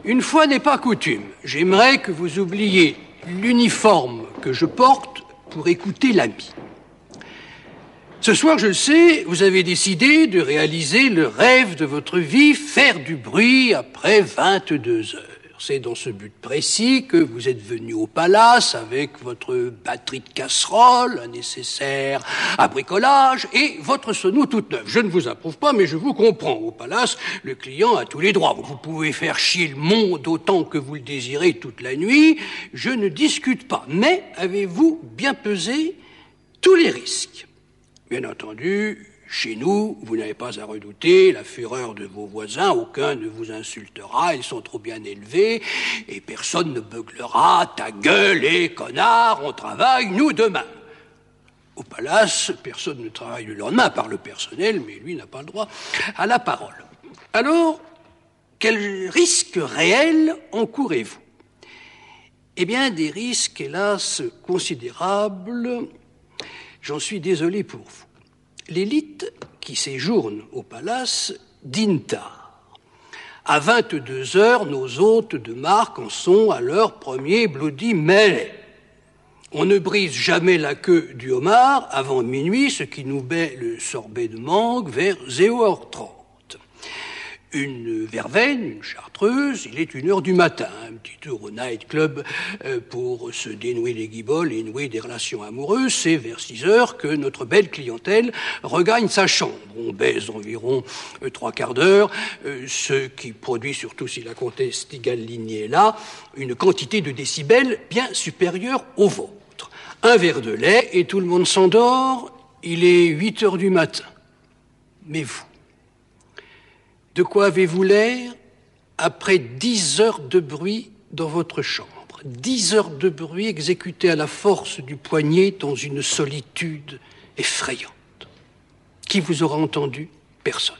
Une fois n'est pas coutume, j'aimerais que vous oubliez l'uniforme que je porte pour écouter l'ami. Ce soir, je le sais, vous avez décidé de réaliser le rêve de votre vie, faire du bruit après 22 heures. C'est dans ce but précis que vous êtes venu au palace avec votre batterie de casserole, un nécessaire à bricolage et votre sono toute neuve. Je ne vous approuve pas, mais je vous comprends. Au palace, le client a tous les droits. Vous pouvez faire chier le monde autant que vous le désirez toute la nuit. Je ne discute pas. Mais avez-vous bien pesé tous les risques ? Bien entendu, chez nous, vous n'avez pas à redouter la fureur de vos voisins, aucun ne vous insultera, ils sont trop bien élevés, et personne ne beuglera, ta gueule et connard, on travaille, nous, demain. Au palace, personne ne travaille le lendemain, par le personnel, mais lui n'a pas le droit à la parole. Alors, quels risques réels encourez-vous ? Eh bien, des risques, hélas, considérables. J'en suis désolé pour vous. L'élite qui séjourne au palace dîne tard. À 22 heures, nos hôtes de marque en sont à leur premier bloody Mary. On ne brise jamais la queue du homard avant minuit, ce qui nous met le sorbet de mangue vers 0h30. Une verveine, une chartreuse, il est 1h du matin, un petit tour au night-club pour se dénouer les guibolles et nouer des relations amoureuses. C'est vers 6h que notre belle clientèle regagne sa chambre. On baise environ 3/4 d'heure, ce qui produit, surtout si la comtesse Tigalini est là, une quantité de décibels bien supérieure au vôtre. Un verre de lait et tout le monde s'endort, il est 8h du matin. Mais vous, de quoi avez-vous l'air après 10 heures de bruit dans votre chambre? 10 heures de bruit exécuté à la force du poignet dans une solitude effrayante. Qui vous aura entendu? Personne.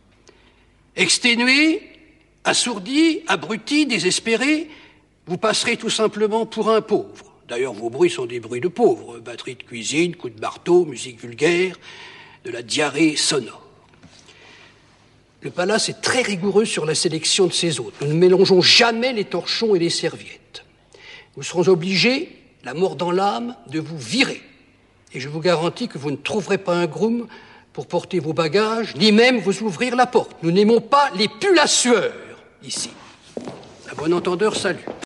Exténué, assourdi, abruti, désespéré, vous passerez tout simplement pour un pauvre. D'ailleurs, vos bruits sont des bruits de pauvres. Batterie de cuisine, coups de marteau, musique vulgaire, de la diarrhée sonore. Le palace est très rigoureux sur la sélection de ses hôtes. Nous ne mélangeons jamais les torchons et les serviettes. Nous serons obligés, la mort dans l'âme, de vous virer. Et je vous garantis que vous ne trouverez pas un groom pour porter vos bagages, ni même vous ouvrir la porte. Nous n'aimons pas les pulls à sueur, ici. À bon entendeur, salut.